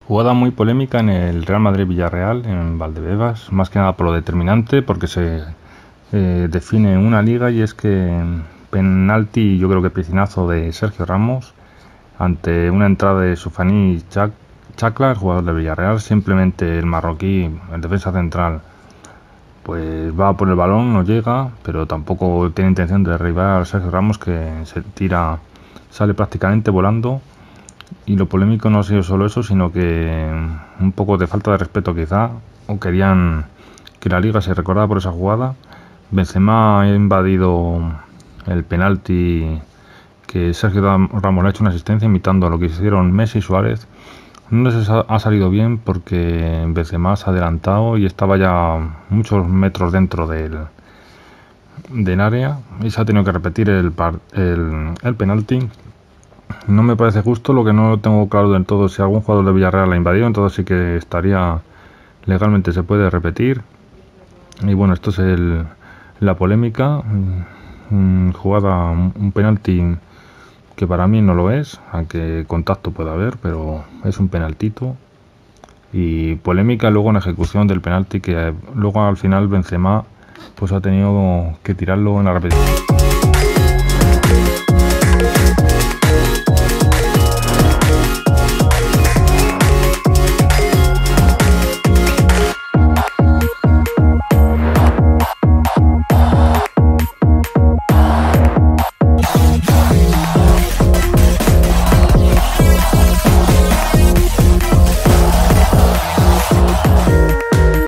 Jugada muy polémica en el Real Madrid-Villarreal, en Valdebebas, más que nada por lo determinante, porque se define una liga y es que penalti, yo creo que piscinazo de Sergio Ramos, ante una entrada de Soufani Chaklas, jugador de Villarreal. Simplemente el marroquí, el defensa central, pues va por el balón, no llega, pero tampoco tiene intención de derribar a Sergio Ramos, que se tira, sale prácticamente volando. Y lo polémico no ha sido solo eso, sino que un poco de falta de respeto quizá, o querían que la liga se recordara por esa jugada. Benzema ha invadido el penalti que Sergio Ramos le ha hecho una asistencia imitando a lo que hicieron Messi y Suárez. No les ha salido bien porque Benzema se ha adelantado y estaba ya muchos metros dentro del área y se ha tenido que repetir el penalti. No me parece justo, lo que no tengo claro del todo si algún jugador de Villarreal la invadió, entonces sí que estaría legalmente, se puede repetir. Y bueno, esto es la polémica. Jugada, un penalti que para mí no lo es, aunque contacto puede haber, pero es un penaltito. Y polémica luego en la ejecución del penalti, que luego al final Benzema pues ha tenido que tirarlo en la repetición.